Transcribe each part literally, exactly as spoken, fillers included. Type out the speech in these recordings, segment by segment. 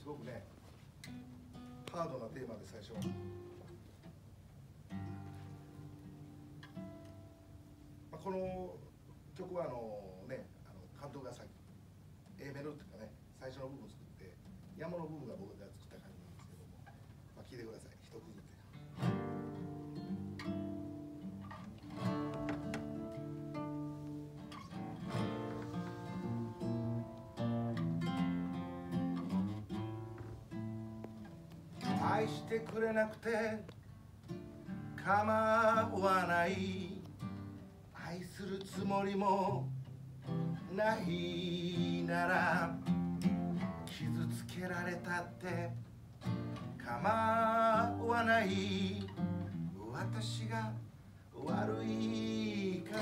ごくねハードなテーマで最初。まあ、この曲はあのね、あの監督がさ A メロっていうかね、最初の部分を作って山の部分が僕が作った感じなんですけども、まあ、聞いてください。一区切って。愛してくれなくて構わない、愛するつもりもないなら、傷つけられたって構わない、私が悪いから、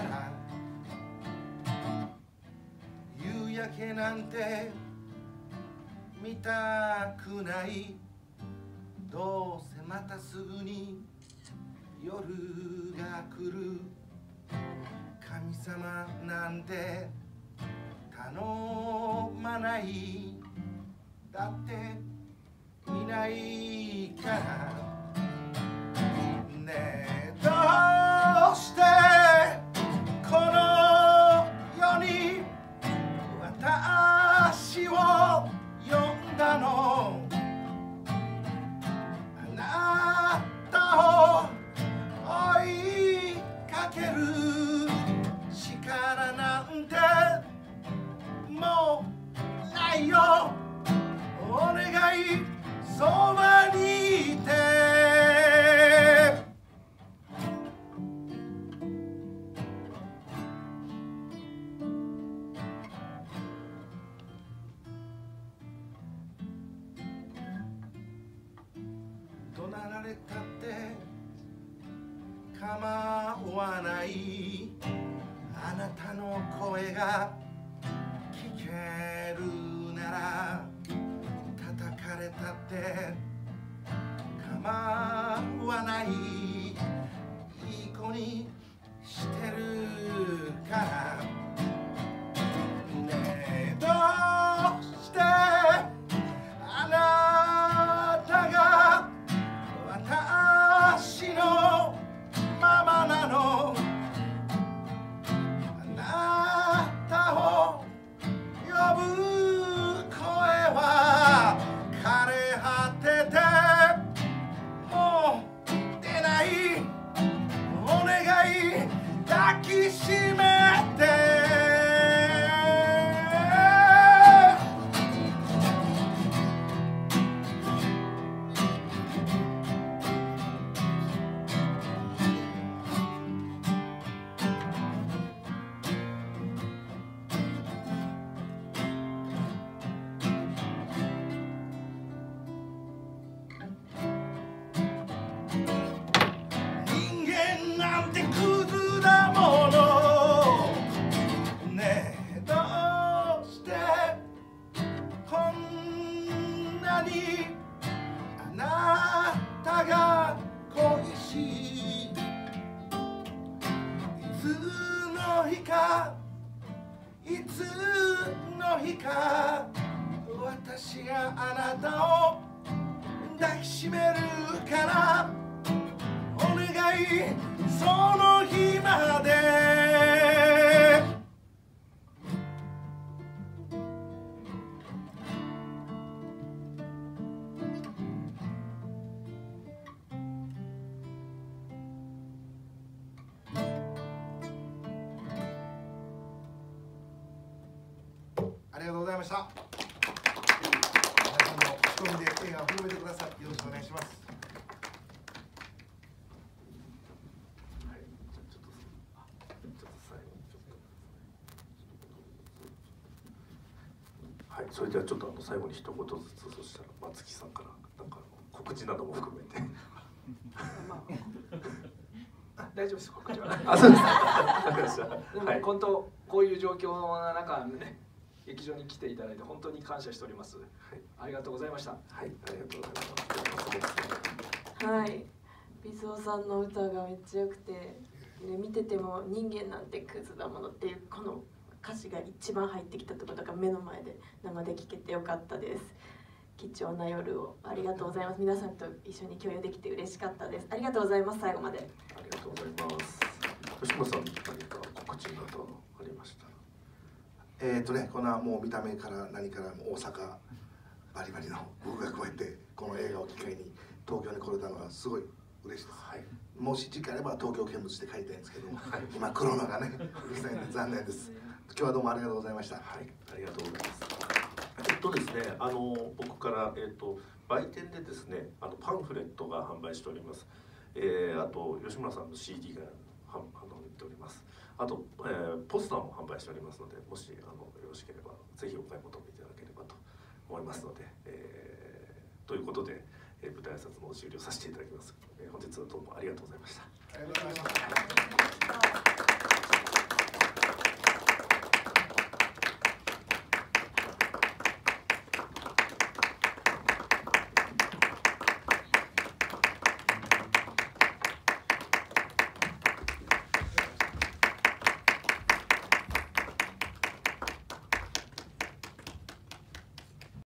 夕焼けなんて見たくない、どうせまたすぐに夜が来る、神様なんて頼まない、だっていないから、ねえどうしてこの世に私を呼んだの、追いかける力なんてもうないよ、お願いそばにいて。怒鳴られたって構わない、あなたの声が聞けるなら、叩かれたって構わない、いい子にしてるから、ねえどうしてあなたが私のままなの、あなたを呼ぶ声は枯れ果ててもう出ない、お願い抱きしめて。あなたが恋しい、いつの日かいつの日か、私があなたを抱きしめるから、お願いその日まで。ありがとうございました。皆さんの瞳で笑顔を広めてください。よろしくお願いします。 はい、じゃあちょっと、あ、ちょっと最後にちょっと。はい、それではちょっとあの最後に一言ずつ、そしたら松木さんからなんか告知なども含めて。 まあ、大丈夫です、告知は。 あ、そうです。 でも本当こういう状況の中ね。劇場に来ていただいて本当に感謝しております。はい、ありがとうございました。 はい、ありがとうございます。 はい、ビゾーさんの歌がめっちゃ良くて、ね、見てても人間なんてクズだものっていうこの歌詞が一番入ってきたところが目の前で生で聴けてよかったです。 貴重な夜をありがとうございます。皆さんと一緒に共有できて嬉しかったです。ありがとうございます。最後までありがとうございます。吉村さん、何か告知などありましたら。 えっとね、このもう見た目から何からも大阪バリバリの僕がこうやってこの映画を機会に東京に来れたのはすごい嬉しいです。はい、もし時間あれば東京見物して帰りたいんですけども、はい、今コロナがねうるさいんで残念です。今日はどうもありがとうございました。 はい、ありがとうございます。えっとですね、あの僕からえっと売店でですね、あのパンフレットが販売しております。えー、あと吉村さんの シーディー がはあの売っております。あと、えー、ポスターも販売しておりますので、もしあのよろしければぜひお買い求めいただければと思いますので、えー、ということで、えー、舞台挨拶も終了させていただきます。えー、本日はどうもありがとうございました。 ありがとうございました。